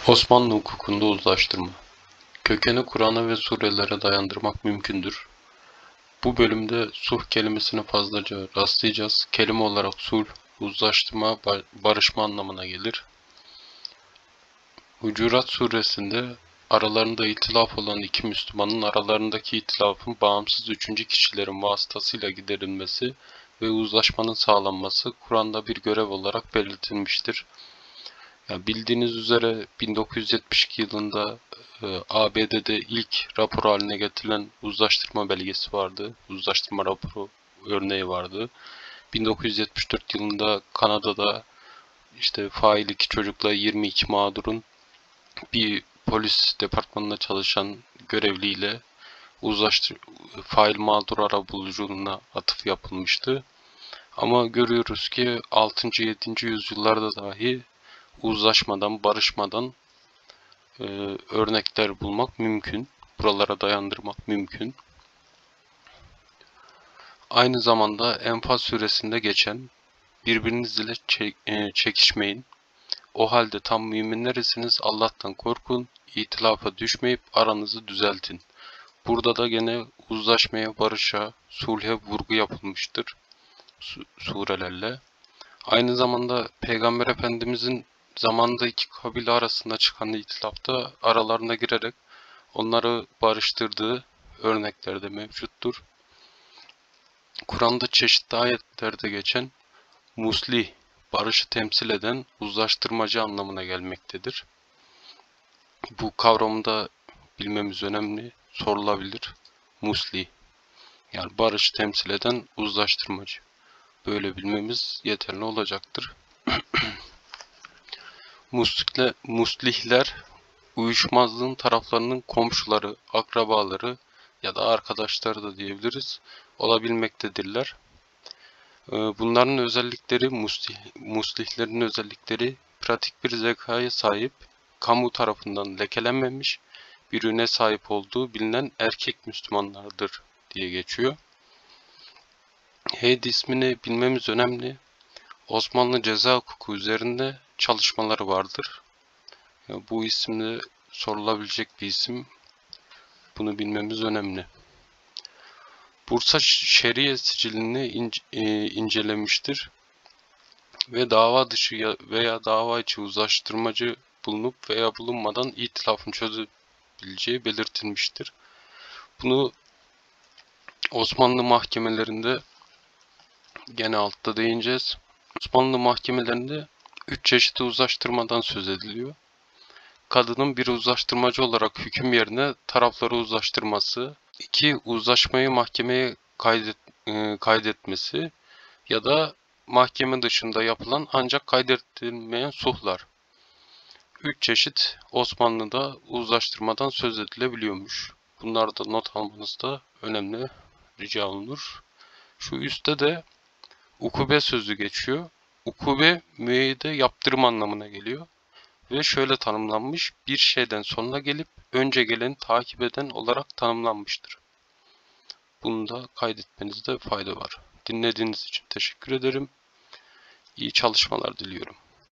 Osmanlı hukukunda uzlaştırma. Kökeni Kur'an'a ve surelere dayandırmak mümkündür. Bu bölümde sulh kelimesine fazlaca rastlayacağız. Kelime olarak sulh, uzlaştırma, barışma anlamına gelir. Hucurat suresinde aralarında itilaf olan iki Müslümanın aralarındaki itilafın bağımsız üçüncü kişilerin vasıtasıyla giderilmesi ve uzlaşmanın sağlanması Kur'an'da bir görev olarak belirtilmiştir. Ya bildiğiniz üzere 1972 yılında ABD'de ilk rapor haline getirilen uzlaştırma belgesi vardı. Uzlaştırma raporu örneği vardı. 1974 yılında Kanada'da fail iki çocukla 22 mağdurun bir polis departmanında çalışan görevliyle fail mağdur arabuluculuğuna atıf yapılmıştı. Ama görüyoruz ki 6. 7. yüzyıllarda dahi uzlaşmadan, barışmadan örnekler bulmak mümkün. Buralara dayandırmak mümkün. Aynı zamanda Enfal suresinde geçen birbirinizle çekişmeyin. O halde tam müminlersiniz, Allah'tan korkun, itilafa düşmeyip aranızı düzeltin. Burada da gene uzlaşmaya, barışa, sulhe vurgu yapılmıştır surelerle. Aynı zamanda Peygamber Efendimizin zamanında iki kabile arasında çıkan itilafta aralarına girerek onları barıştırdığı örnekler de mevcuttur. Kur'an'da çeşitli ayetlerde geçen muslih, barışı temsil eden uzlaştırmacı anlamına gelmektedir. Bu kavramı da bilmemiz önemli, sorulabilir. Muslih, yani barışı temsil eden uzlaştırmacı. Böyle bilmemiz yeterli olacaktır. Muslihler, uyuşmazlığın taraflarının komşuları, akrabaları ya da arkadaşları da diyebiliriz, olabilmektedirler. Bunların özellikleri, muslihlerin özellikleri, pratik bir zekaya sahip, kamu tarafından lekelenmemiş bir üne sahip olduğu bilinen erkek Müslümanlardır diye geçiyor. Heyd ismini bilmemiz önemli. Osmanlı ceza hukuku üzerinde çalışmaları vardır. Bu isimde sorulabilecek bir isim. Bunu bilmemiz önemli. Bursa Şeriye Sicilini incelemiştir ve dava dışı veya dava içi uzlaştırmacı bulunup veya bulunmadan itilafın çözebileceği belirtilmiştir. Bunu Osmanlı mahkemelerinde gene altta değineceğiz. Osmanlı mahkemelerinde 3 çeşitli uzlaştırmadan söz ediliyor. Kadının bir uzlaştırmacı olarak hüküm yerine tarafları uzlaştırması, 2. Uzlaşmayı mahkemeye kaydetmesi ya da mahkeme dışında yapılan ancak kaydedilmeyen sulhlar. 3 çeşit Osmanlı'da uzlaştırmadan söz edilebiliyormuş. Bunları da not almanız da önemli, rica olunur. Şu üstte de ukube sözü geçiyor. Ukube müeyyide yaptırım anlamına geliyor. Ve şöyle tanımlanmış, bir şeyden sonra gelip önce geleni takip eden olarak tanımlanmıştır. Bunu da kaydetmenizde fayda var. Dinlediğiniz için teşekkür ederim. İyi çalışmalar diliyorum.